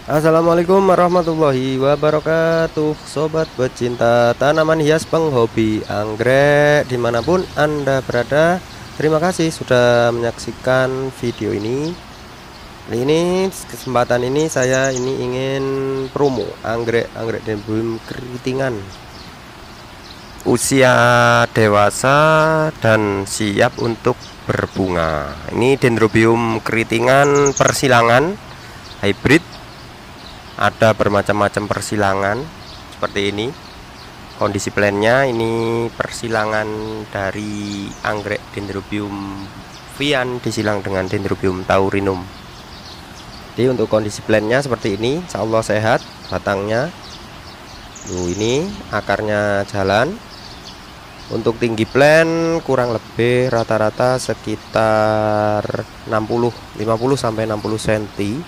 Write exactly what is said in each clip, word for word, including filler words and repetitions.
Assalamualaikum warahmatullahi wabarakatuh. Sobat pecinta tanaman hias penghobi anggrek dimanapun Anda berada, terima kasih sudah menyaksikan video ini. Ini kesempatan ini saya ini ingin promo anggrek anggrek dendrobium keritingan usia dewasa dan siap untuk berbunga. Ini dendrobium keritingan persilangan hybrid, ada bermacam-macam persilangan seperti ini. Kondisi plannya ini persilangan dari anggrek dendrobium vian disilang dengan dendrobium taurinum. Jadi untuk kondisi plannya seperti ini, insya Allah sehat batangnya. Tuh, ini akarnya jalan. Untuk tinggi plan kurang lebih rata-rata sekitar enam puluh lima puluh sampai enam puluh sentimeter.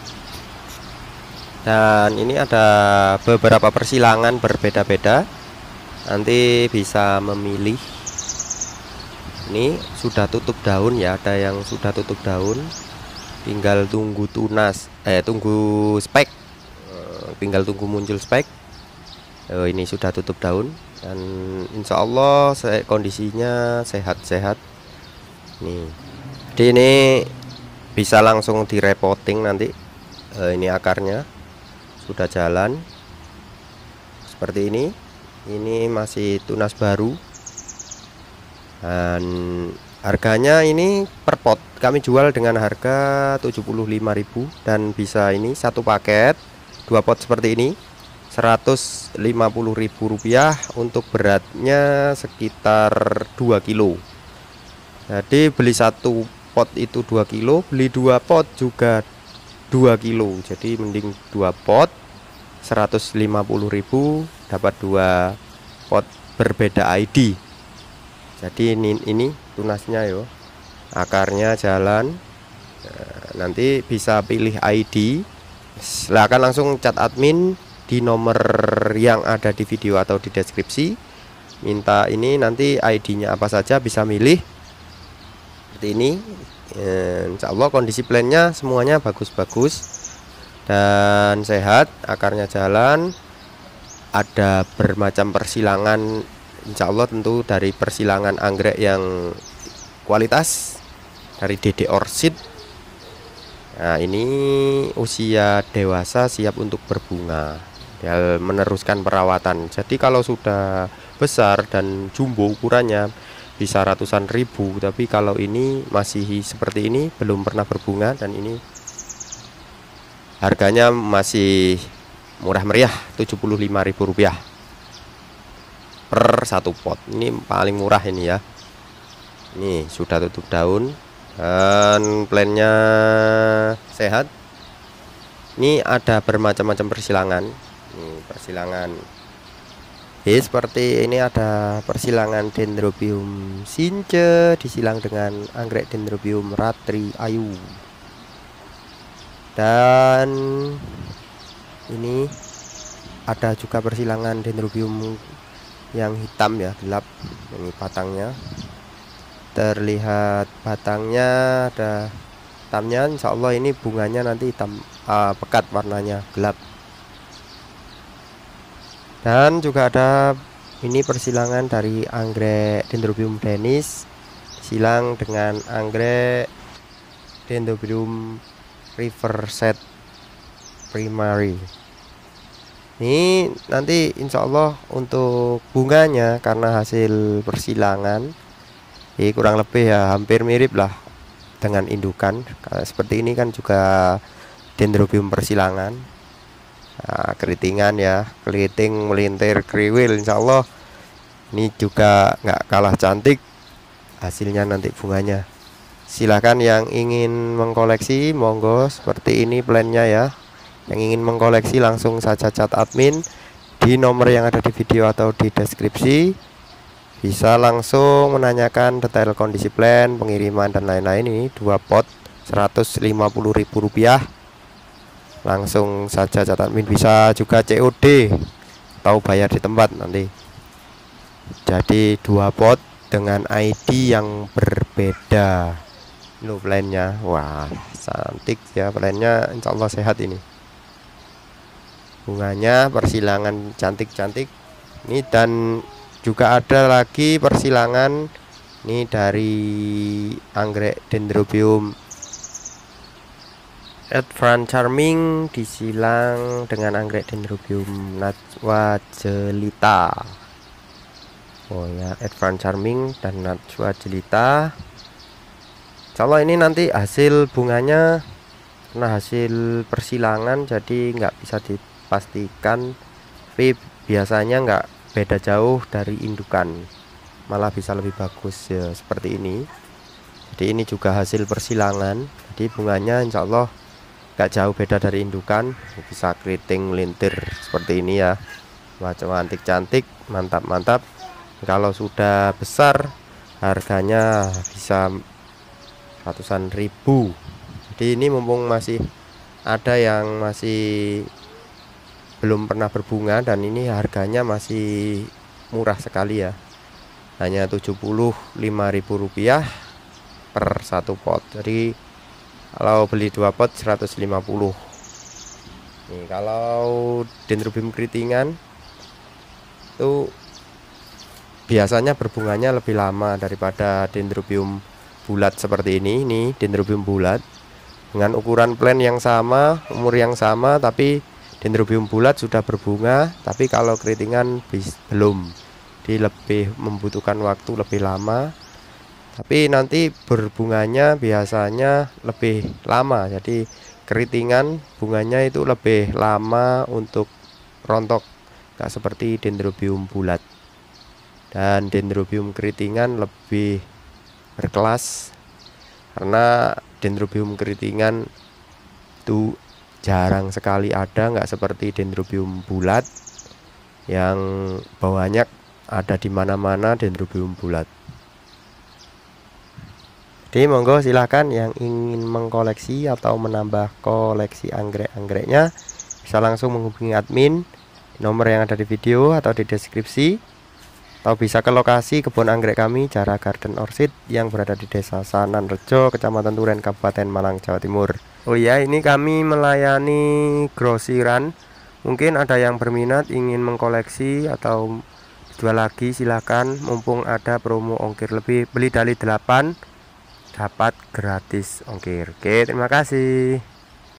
Dan ini ada beberapa persilangan berbeda-beda, nanti bisa memilih. Ini sudah tutup daun ya, ada yang sudah tutup daun, tinggal tunggu tunas, eh tunggu spek, tinggal tunggu muncul spek. Oh, ini sudah tutup daun dan insya Allah kondisinya sehat-sehat. Nih, jadi ini bisa langsung direpotting nanti. Eh, ini akarnya sudah jalan seperti ini. Ini masih tunas baru dan harganya ini per pot kami jual dengan harga tujuh puluh lima ribu dan bisa ini satu paket dua pot seperti ini seratus lima puluh ribu rupiah. Untuk beratnya sekitar dua kilo. Jadi beli satu pot itu dua kilo, beli dua pot juga dua kilo. Jadi mending dua pot seratus lima puluh ribu dapat dua pot berbeda I D. Jadi ini ini tunasnya yo, akarnya jalan. Nah, nanti bisa pilih I D. Silakan langsung chat admin di nomor yang ada di video atau di deskripsi. Minta ini nanti I D-nya apa saja, bisa milih seperti ini. Insya Allah kondisi plannya semuanya bagus-bagus dan sehat, akarnya jalan, ada bermacam persilangan. Insya Allah tentu dari persilangan anggrek yang kualitas dari Dede Orchid. Nah, ini usia dewasa siap untuk berbunga, tinggal meneruskan perawatan. Jadi kalau sudah besar dan jumbo ukurannya bisa ratusan ribu, tapi kalau ini masih seperti ini belum pernah berbunga dan ini harganya masih murah meriah tujuh puluh lima ribu rupiah per satu pot. Ini paling murah ini ya. Ini sudah tutup daun dan plannya sehat. Ini ada bermacam-macam persilangan. Ini persilangan Eh, seperti ini ada persilangan dendrobium since disilang dengan anggrek dendrobium ratri ayu. Dan ini ada juga persilangan dendrobium yang hitam ya, gelap. Ini batangnya terlihat, batangnya ada hitamnya. Insya Allah ini bunganya nanti hitam uh, pekat, warnanya gelap. Dan juga ada ini persilangan dari anggrek dendrobium denis silang dengan anggrek dendrobium riverset primary. Ini nanti insya Allah untuk bunganya karena hasil persilangan ini kurang lebih ya hampir mirip lah dengan indukan. Seperti ini kan juga dendrobium persilangan. Nah, keritingan ya, keriting melintir kriwil, insya Allah ini juga nggak kalah cantik hasilnya nanti bunganya. Silahkan yang ingin mengkoleksi, monggo, seperti ini plannya ya. Yang ingin mengkoleksi langsung saja chat admin di nomor yang ada di video atau di deskripsi. Bisa langsung menanyakan detail kondisi plan, pengiriman dan lain-lain. Ini dua pot seratus lima puluh ribu rupiah. Langsung saja chat admin, bisa juga C O D atau bayar di tempat nanti. Jadi dua pot dengan I D yang berbeda. Lo plannya, wah cantik ya plannya, insya Allah sehat ini. bunganya persilangan cantik-cantik ini. Dan juga ada lagi persilangan ini dari anggrek Dendrobium Advanced Charming disilang dengan anggrek Dendrobium Najwa Jelita. Oh ya, Advanced Charming dan Najwa Jelita. Kalau ini nanti hasil bunganya karena hasil persilangan jadi nggak bisa dipastikan, tapi biasanya nggak beda jauh dari indukan, malah bisa lebih bagus ya seperti ini. Jadi ini juga hasil persilangan, jadi bunganya insya Allah gak jauh beda dari indukan, bisa keriting lintir seperti ini ya. Wah, cantik-cantik, mantap-mantap. Kalau sudah besar harganya bisa ratusan ribu. Jadi ini mumpung masih ada yang masih belum pernah berbunga dan ini harganya masih murah sekali ya, hanya tujuh puluh lima ribu rupiah per satu pot. Jadi kalau beli dua pot seratus lima puluh. Nih, kalau Dendrobium keritingan itu biasanya berbunganya lebih lama daripada Dendrobium bulat seperti ini. Ini Dendrobium bulat dengan ukuran plant yang sama, umur yang sama, tapi Dendrobium bulat sudah berbunga, tapi kalau keritingan belum. Jadi lebih membutuhkan waktu lebih lama. Tapi nanti berbunganya biasanya lebih lama, jadi keritingan bunganya itu lebih lama untuk rontok, gak seperti Dendrobium bulat. Dan Dendrobium keritingan lebih berkelas karena Dendrobium keritingan itu jarang sekali ada, nggak seperti Dendrobium bulat yang banyak ada di mana-mana Dendrobium bulat. Jadi monggo silahkan yang ingin mengkoleksi atau menambah koleksi anggrek-anggreknya bisa langsung menghubungi admin di nomor yang ada di video atau di deskripsi, atau bisa ke lokasi kebun anggrek kami Jara Garden Orchid yang berada di Desa Sananrejo, Kecamatan Turen, Kabupaten Malang, Jawa Timur. Oh iya, ini kami melayani grosiran. Mungkin ada yang berminat ingin mengkoleksi atau jual lagi, silahkan. Mumpung ada promo ongkir lebih, beli dari delapan dapat gratis ongkir. Oke, terima kasih.